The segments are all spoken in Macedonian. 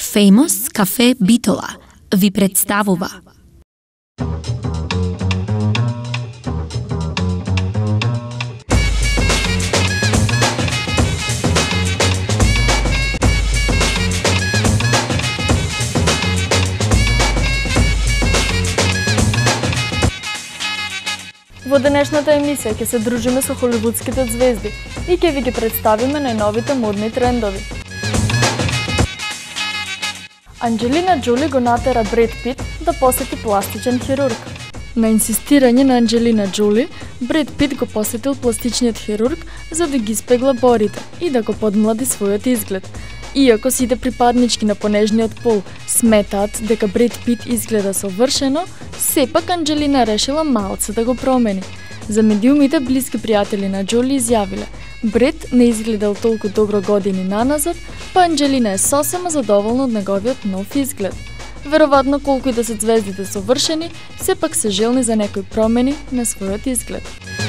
Famous Кафе Битола ви представува Во денешната емисија ќе се дружиме со холивудските звезди и ќе ви ги представиме најновите модни трендови. Анџелина Џоли го натера Бред Пит да посети пластичен хирург. На инсистирање на Анџелина Џоли, Бред Пит го посетил пластичниот хирург за да ги испегла борите и да го подмлади својот изглед. Иако сите припаднички на понежниот пол сметаат дека Бред Пит изгледа совршено, сепак Анџелина решила малце да го промени. За медиумите блиски пријатели на Џоли изјавиле: Бред не изгледал толку добро години наназад, па Анџелина е сосема задоволна од неговиот нов изглед. Веројатно колку и да се звездите совршени, сепак се желни за некои промени на својот изглед.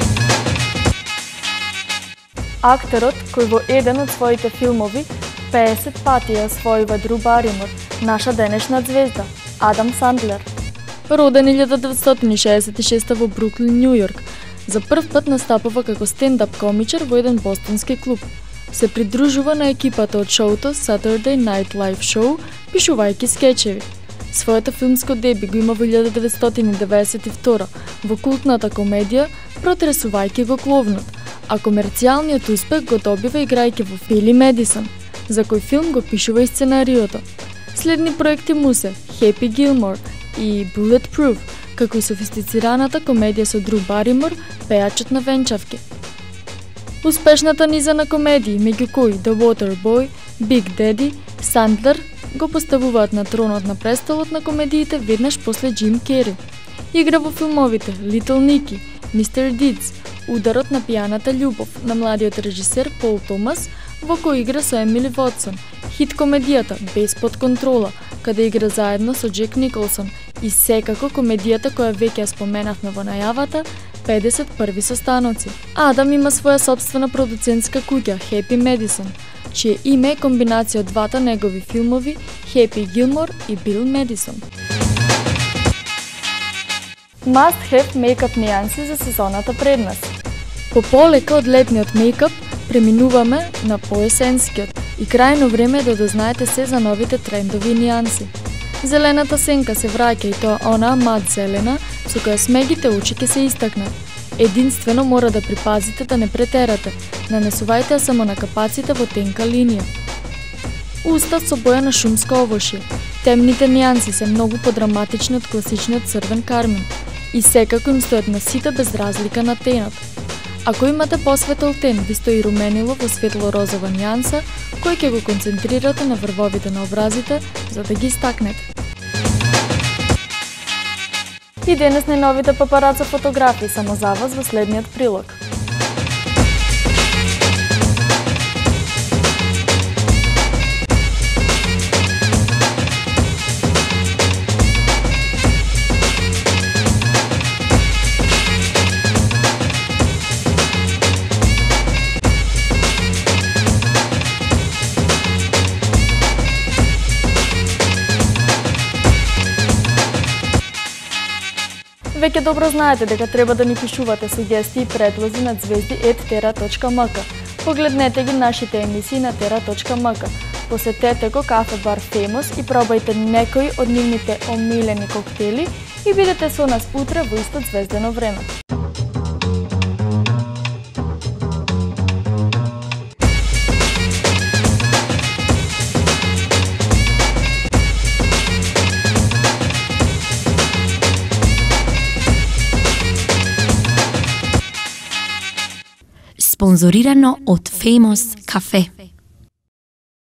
Актерот, кој во еден од своите филмови 50 пати ја освојува Дру Баримор, наша денешна звезда, Адам Сандлер. Роден 1966 во Бруклин, Њу Јорк, за прв пат настапува како стендап комичар во еден бостонски клуб. Се придружува на екипата од шоуто Saturday Night Live Show, пишувајќи скечеви. Својата филмско деби го има во 1992 во култната комедија Протресувајќи го кловнот, а комерцијалниот успех го добива играјќи во Били Медисон, за кој филм го пишува и сценариото. Следни проекти му се Happy Gilmore и Bulletproof, како и софистицираната комедија со Дру Баримор, пејачот на венчавки. Успешната низа на комедии, меѓу кои The Waterboy, Big Daddy, Сандлер го поставуваат на тронот на престолот на комедиите веднаш после Джим Кери. Игра во филмовите Little Nicky, Mr. Deeds, Ударот на пијаната љубов на младиот режисер Пол Томас, во кој игра со Емили Вотсон, хит комедијата Без под контрола, каде игра заедно со Джек Николсон, и секако комедијата која веќе ја споменавме во најавата 50 први состаноци. Адам има своја собствена продуцентска куќа Happy Madison, чие име е комбинација од двата негови филмови Happy Gilmore и Bill Madison. Must have мејкап нијанси за сезоната пред нас. По полека од летниот мејкап преминуваме на поесенскиот и крајно време е да дознаете се за новите трендови и нијанси. Зелената сенка се враќа и тоа онаа мат зелена со која смегите очи ќе се истакнат. Единствено мора да припазите да не претерате, нанесувајте ја само на капаците во тенка линија. Уста со боја на шумско овошје. Темните нијанси се многу подраматични од класичниот црвен кармин и секако им стоят на сите без разлика на тенот. Ако имате посветол тен, ви стои руменило во светло-розова нијанса, кој ќе го концентрирате на врвовите на образите, за да ги истакнете. И денес најновите папарацо фотографии само за вас во следниот прилог. Веќе добро знаете дека треба да ни пишувате сугестии и предлози на звезди@tera.mk. Погледнете ги нашите емисии на tera.mk. Посетете го Кафе Бар Famous и пробајте некои од нивните омилени коктели и бидете со нас утре во исто звездено време. спонзорирано од Famous Кафе.